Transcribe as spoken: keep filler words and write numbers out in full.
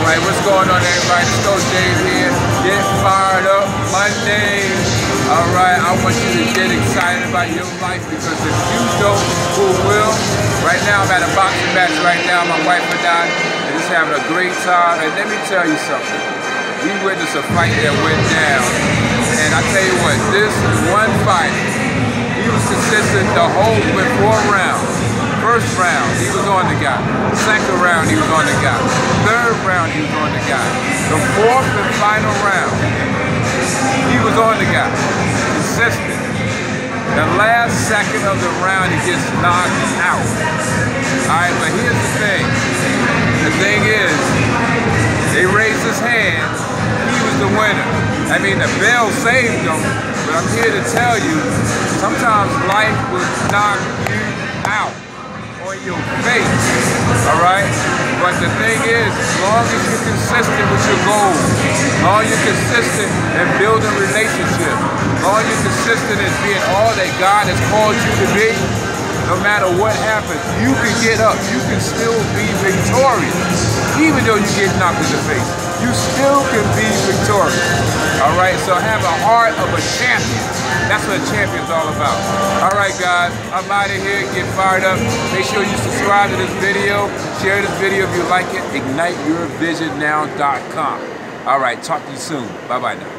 Alright, what's going on everybody? It's Coach Dave here. Get fired up Monday. Alright, I want you to get excited about your life because if you don't, who will? Right now I'm at a boxing match right now, my wife and I are just having a great time. And let me tell you something. We witnessed a fight that went down. And I tell you what, this one fight, he was consistent the whole with four rounds. First round, he was on the guy. Second round, he was on the guy. Third round, he was on the guy. The fourth and final round, he was on the guy. Consistent. The last second of the round, he gets knocked out. Alright, but here's the thing. The thing is, they raised his hand. He was the winner. I mean, the bell saved him, but I'm here to tell you, sometimes life will knock you out. On your face, all right? But the thing is, as long as you're consistent with your goals, as long as you're consistent in building relationships, as long as you're consistent in being all that God has called you to be, no matter what happens, you can get up. You can still be victorious. Even though you get knocked in the face, you still can be victorious. All right, so have a heart of a champion. That's what a champion's all about. All right, guys, I'm out of here. Get fired up. Make sure you subscribe to this video. Share this video if you like it. ignite your vision now dot com. All right, talk to you soon. Bye-bye now.